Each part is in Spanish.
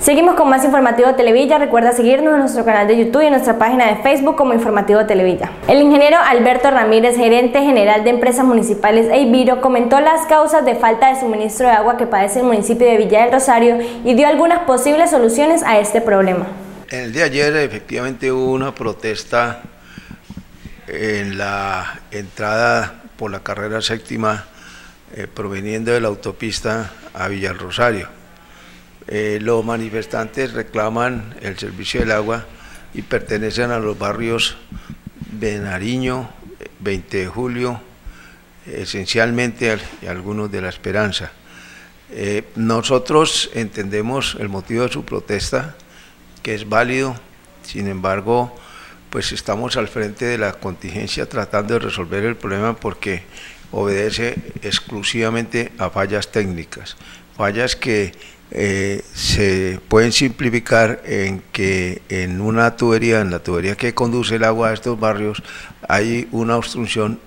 Seguimos con más Informativo Televilla. Recuerda seguirnos en nuestro canal de YouTube y en nuestra página de Facebook como Informativo Televilla. El ingeniero Alberto Ramírez, gerente general de Empresas Municipales Eiviro, comentó las causas de falta de suministro de agua que padece el municipio de Villa del Rosario y dio algunas posibles soluciones a este problema. En el día de ayer efectivamente hubo una protesta en la entrada por la carrera séptima proveniendo de la autopista a Villa del Rosario. Los manifestantes reclaman el servicio del agua y pertenecen a los barrios de Nariño, 20 de Julio, esencialmente y algunos de La Esperanza. Nosotros entendemos el motivo de su protesta, que es válido, sin embargo, pues estamos al frente de la contingencia tratando de resolver el problema porque obedece exclusivamente a fallas técnicas, fallas que se pueden simplificar en que en una tubería, en la tubería que conduce el agua a estos barrios, hay una obstrucción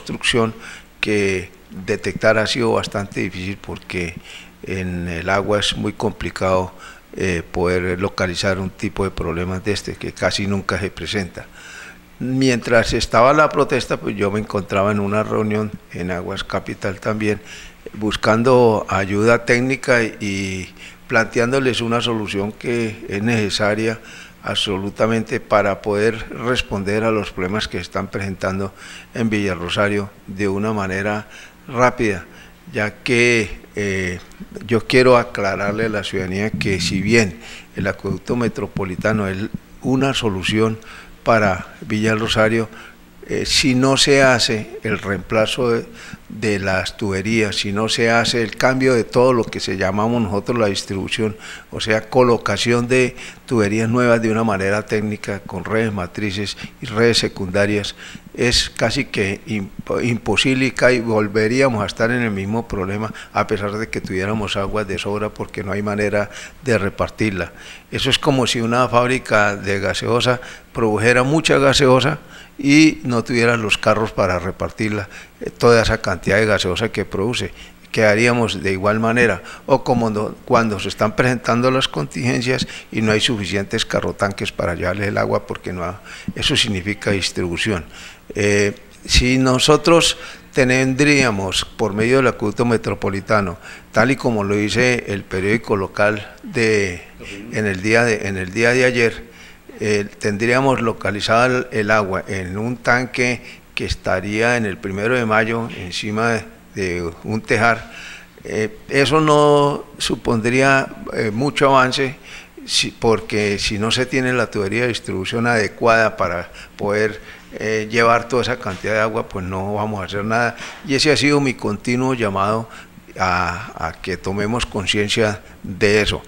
que detectar ha sido bastante difícil porque en el agua es muy complicado poder localizar un tipo de problemas de este que casi nunca se presenta. Mientras estaba la protesta, pues yo me encontraba en una reunión en Aguas Capital también, buscando ayuda técnica y planteándoles una solución que es necesaria absolutamente para poder responder a los problemas que están presentando en Villa Rosario de una manera rápida, ya que yo quiero aclararle a la ciudadanía que si bien el acueducto metropolitano es una solución para Villa Rosario, si no se hace el reemplazo de las tuberías, si no se hace el cambio de todo lo que se llamamos nosotros la distribución, o sea, colocación de tuberías nuevas de una manera técnica con redes matrices y redes secundarias, es casi que imposible y volveríamos a estar en el mismo problema a pesar de que tuviéramos agua de sobra porque no hay manera de repartirla. Eso es como si una fábrica de gaseosa produjera mucha gaseosa y no tuviera los carros para repartirla, toda esa cantidad de gaseosa que produce. Quedaríamos de igual manera, o como cuando se están presentando las contingencias y no hay suficientes carrotanques para llevarle el agua porque no, eso significa distribución. Si nosotros tendríamos por medio del acueducto metropolitano, tal y como lo dice el periódico local en el día de ayer, tendríamos localizado el agua en un tanque que estaría en el 1 de mayo encima de un tejar. Eso no supondría mucho avance porque si no se tiene la tubería de distribución adecuada para poder llevar toda esa cantidad de agua, pues no vamos a hacer nada, y ese ha sido mi continuo llamado a que tomemos conciencia de eso.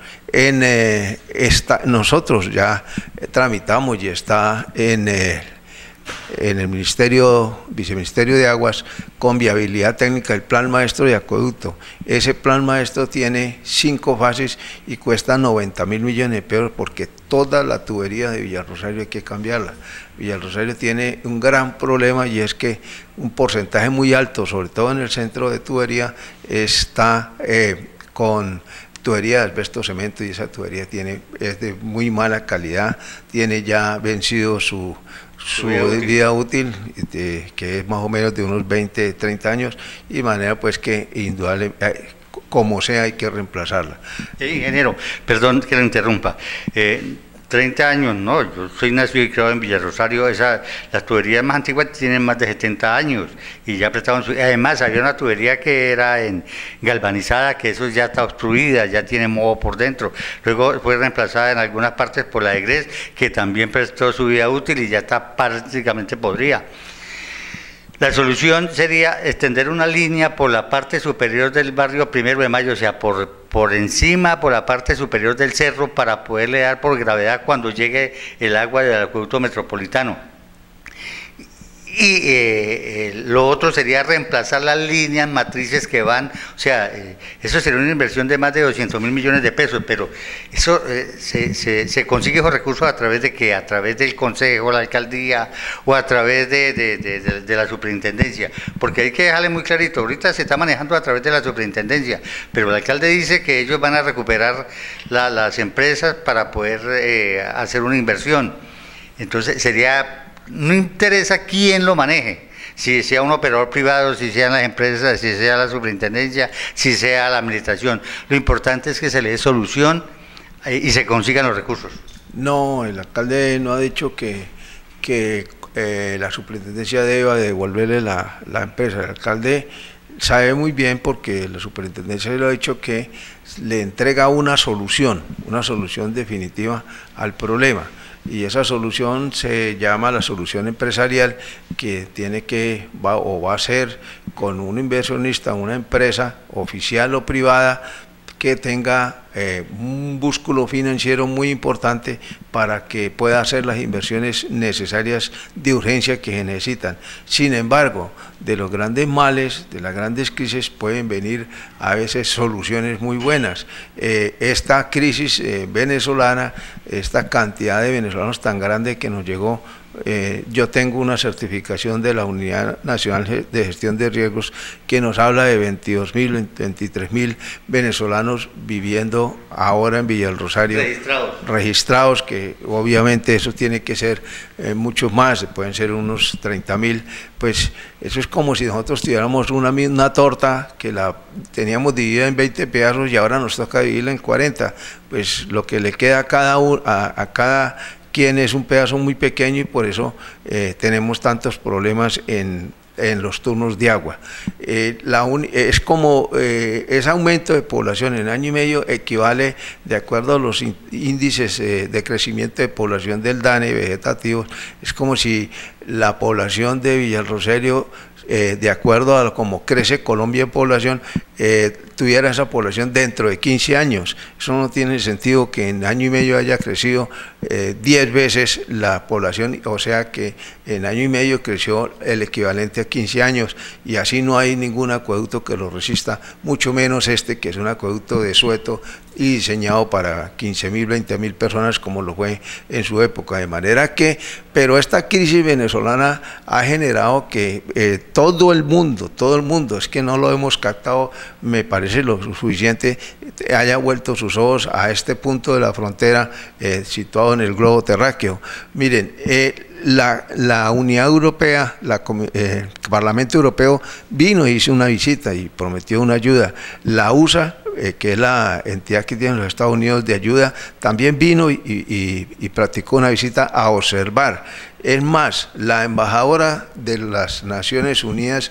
Nosotros ya tramitamos y está en el viceministerio de Aguas con viabilidad técnica el plan maestro de acueducto. Ese plan maestro tiene 5 fases y cuesta 90.000 millones de pesos porque toda la tubería de Villa Rosario hay que cambiarla. Villa Rosario tiene un gran problema y es que un porcentaje muy alto, sobre todo en el centro de tubería, está con tubería de asbesto cemento, y esa tubería es de muy mala calidad, tiene ya vencido su vida útil, que es más o menos de unos 20, 30 años, y de manera pues que indudable, como sea hay que reemplazarla. Ingeniero, perdón que lo interrumpa, 30 años, no, yo soy nacido y criado en Villa Rosario, las tuberías más antiguas tienen más de 70 años y ya prestaban además había una tubería que era galvanizada, que eso ya está obstruida, ya tiene moho por dentro, luego fue reemplazada en algunas partes por la EGRES, que también prestó su vida útil y ya está prácticamente podrida. La solución sería extender una línea por la parte superior del barrio 1 de Mayo, o sea, por encima, por la parte superior del cerro, para poderle dar por gravedad cuando llegue el agua del acueducto metropolitano. y lo otro sería reemplazar las líneas matrices que van, o sea, eso sería una inversión de más de 200.000 millones de pesos, pero eso se consigue esos recursos a través de que, a través del consejo, la alcaldía o a través de la superintendencia, porque hay que dejarle muy clarito, ahorita se está manejando a través de la superintendencia, pero el alcalde dice que ellos van a recuperar las empresas para poder hacer una inversión, entonces sería... No interesa quién lo maneje, si sea un operador privado, si sean las empresas, si sea la superintendencia, si sea la administración. Lo importante es que se le dé solución y se consigan los recursos. No, el alcalde no ha dicho que la superintendencia deba devolverle la empresa. El alcalde sabe muy bien, porque la superintendencia le ha dicho que le entrega una solución definitiva al problema. Y esa solución se llama la solución empresarial, que va a ser con un inversionista, una empresa oficial o privada que tenga un músculo financiero muy importante para que pueda hacer las inversiones necesarias de urgencia que se necesitan. Sin embargo, de los grandes males, de las grandes crisis, pueden venir a veces soluciones muy buenas. Esta crisis venezolana, esta cantidad de venezolanos tan grande que nos llegó, yo tengo una certificación de la Unidad Nacional de Gestión de Riesgos que nos habla de 22.000, 23.000 venezolanos viviendo ahora en Villa del Rosario, registrados, que obviamente eso tiene que ser muchos más, pueden ser unos 30.000, pues eso es como si nosotros tuviéramos una torta que la teníamos dividida en 20 pedazos y ahora nos toca dividirla en 40, pues lo que le queda a cada quien es un pedazo muy pequeño, y por eso tenemos tantos problemas en los turnos de agua. Es como ese aumento de población en año y medio equivale, de acuerdo a los índices de crecimiento de población del DANE vegetativos, es como si la población de Villa del Rosario, de acuerdo a cómo crece Colombia en población, tuviera esa población dentro de 15 años. Eso no tiene sentido que en año y medio haya crecido 10 veces la población, o sea que en año y medio creció el equivalente a 15 años, y así no hay ningún acueducto que lo resista, mucho menos este, que es un acueducto de sueto y diseñado para 15.000, 20.000 personas como lo fue en su época, de manera que, pero esta crisis venezolana ha generado que todo el mundo, es que no lo hemos captado, me parece lo suficiente, haya vuelto sus ojos a este punto de la frontera situado en el globo terráqueo. Miren, la Unidad Europea, el Parlamento Europeo vino e hizo una visita y prometió una ayuda. La USA, que es la entidad que tiene los Estados Unidos de ayuda, también vino y practicó una visita a observar. Es más, la embajadora de las Naciones Unidas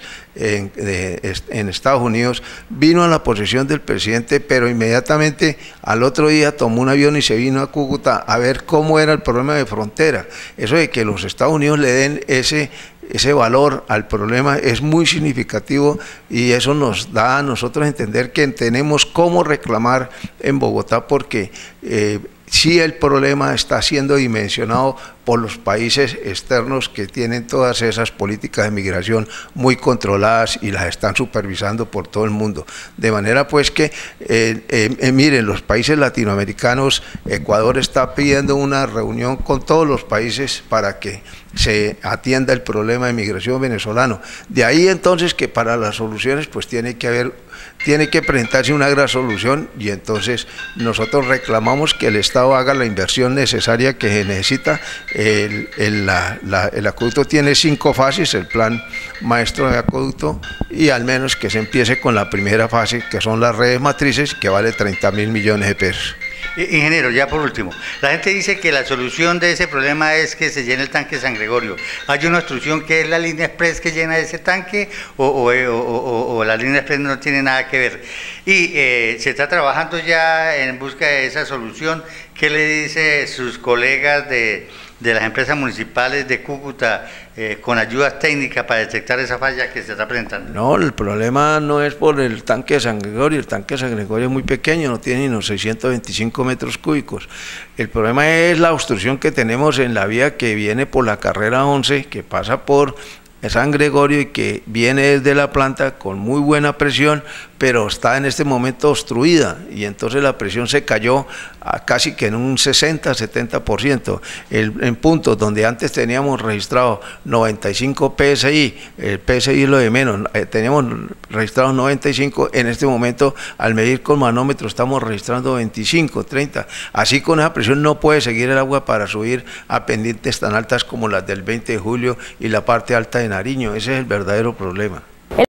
en Estados Unidos vino a la posesión del presidente, pero inmediatamente al otro día tomó un avión y se vino a Cúcuta a ver cómo era el problema de frontera. Eso de que los Estados Unidos le den ese valor al problema es muy significativo, y eso nos da a nosotros entender que tenemos cómo reclamar en Bogotá, porque sí, el problema está siendo dimensionado por los países externos que tienen todas esas políticas de migración muy controladas y las están supervisando por todo el mundo. De manera pues que, miren, los países latinoamericanos, Ecuador está pidiendo una reunión con todos los países para que se atienda el problema de migración venezolano. De ahí entonces que para las soluciones pues tiene que presentarse una gran solución, y entonces nosotros reclamamos que el Estado haga la inversión necesaria que se necesita. El acueducto tiene 5 fases, el plan maestro de acueducto, y al menos que se empiece con la primera fase, que son las redes matrices, que vale 30.000 millones de pesos. Ingeniero, ya por último, la gente dice que la solución de ese problema es que se llene el tanque San Gregorio. ¿Hay una obstrucción que es la línea express que llena ese tanque, o la línea express no tiene nada que ver? Y se está trabajando ya en busca de esa solución. ¿Qué le dice sus colegas de las empresas municipales de Cúcuta con ayudas técnicas para detectar esa falla que se está presentando? No, el problema no es por el tanque de San Gregorio. El tanque de San Gregorio es muy pequeño, no tiene ni los 625 metros cúbicos. El problema es la obstrucción que tenemos en la vía que viene por la carrera 11, que pasa por San Gregorio y que viene desde la planta con muy buena presión, pero está en este momento obstruida y entonces la presión se cayó a casi que en un 60-70%. En puntos donde antes teníamos registrado 95 PSI, el PSI es lo de menos, teníamos registrado 95, en este momento al medir con manómetro estamos registrando 25, 30. Así con esa presión no puede seguir el agua para subir a pendientes tan altas como las del 20 de julio y la parte alta de Nariño. Ese es el verdadero problema.